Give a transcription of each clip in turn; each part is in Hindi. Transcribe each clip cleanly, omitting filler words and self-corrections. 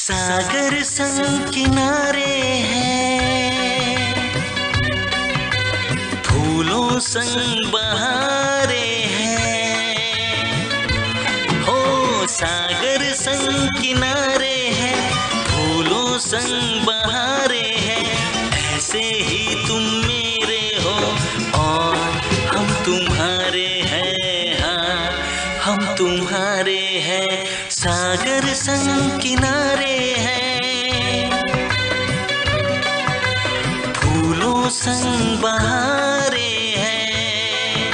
सागर संग किनारे हैं, फूलों संग बहारे हैं। हो सागर संग किनारे हैं, फूलों संग बहारे हैं। ऐसे ही तुम मेरे हो और हम तुम्हारे हैं। हाँ हम तुम्हारे हैं। सागर संग किनारे हैं, फूलों संग बहारे हैं।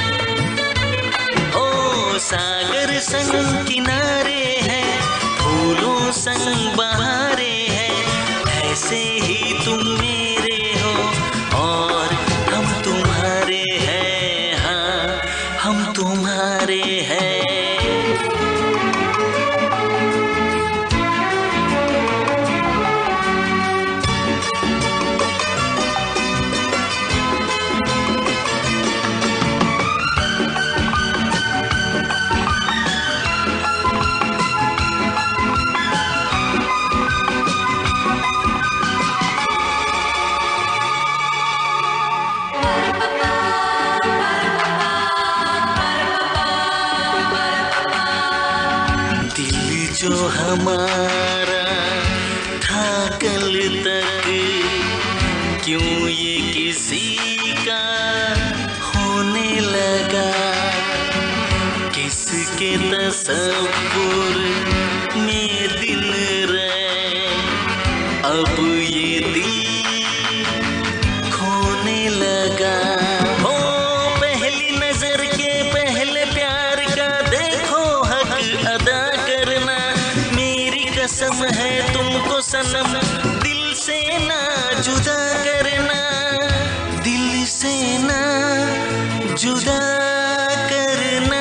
ओ सागर संग किनारे हैं, फूलों संग बहारे हैं। ऐसे ही तुम मेरे हो और हम तुम्हारे हैं। हाँ हम तुम्हारे हैं। जो हमारा था कल तक, क्यों ये किसी का होने लगा। किसके तसव्वुर में दिन रहे, अब ये दिल खोने लगा। हो पहली नजर के पहले प्यार का देखो हक अदा करना। कसम है तुमको सनम, दिल से ना जुदा करना। दिल से ना जुदा करना।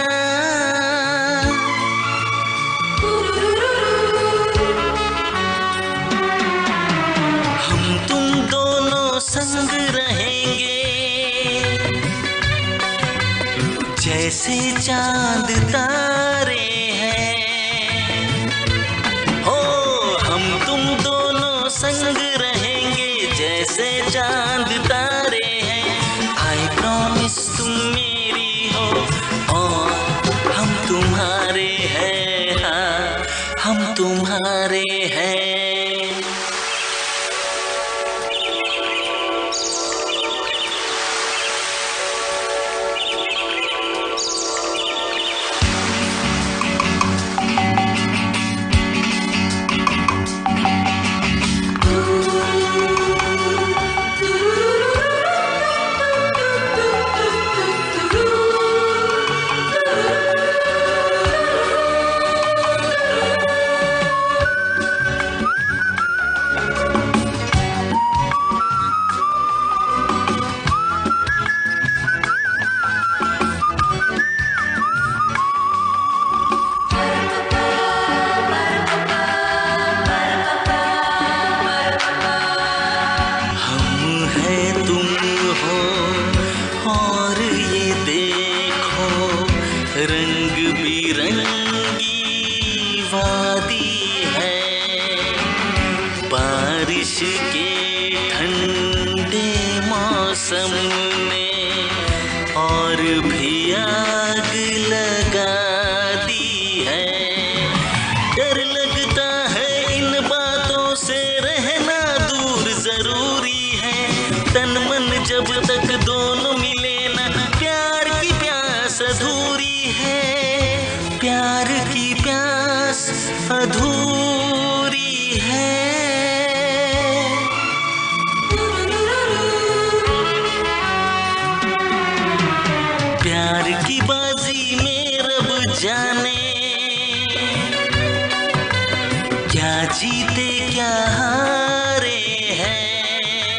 हम तुम दोनों संग रहेंगे, जैसे चांद तारे हैं। संग रहेंगे जैसे चांद तारे हैं। आई प्रॉमिस तुम मेरी हो और हम तुम्हारे हैं। हाँ हम तुम्हारे हैं। रंग बिरंगी वादी है, बारिश के ठंडे मौसम में और भी आग लगा दी है। डर लगता है इन बातों से रहना दूर जरूरी है। तन मन जब तक दोनों मिले ना, प्यार की प्यास अधूरी है। प्यार की प्यास अधूरी है। प्यार की बाजी में रब जाने, क्या जीते क्या हारे हैं।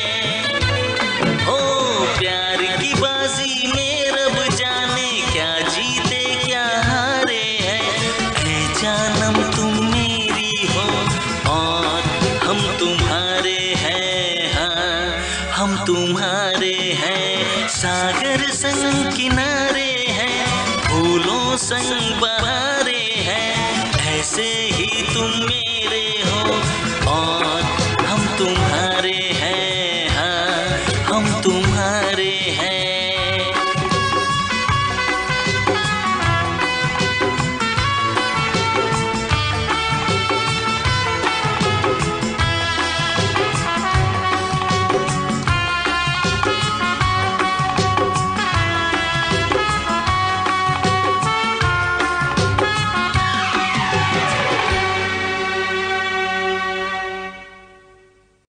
ओ प्यार की बाजी में रब जाने, क्या जीते क्या हारे हैं। है जानम तुम मेरी हो और हम तुम्हारे हैं। हाँ हम तुम्हारे हैं। सागर संग किनारे हैं, फूलों संग बहारे हैं। ऐसे ही तुम मेरे हो तुम्हारे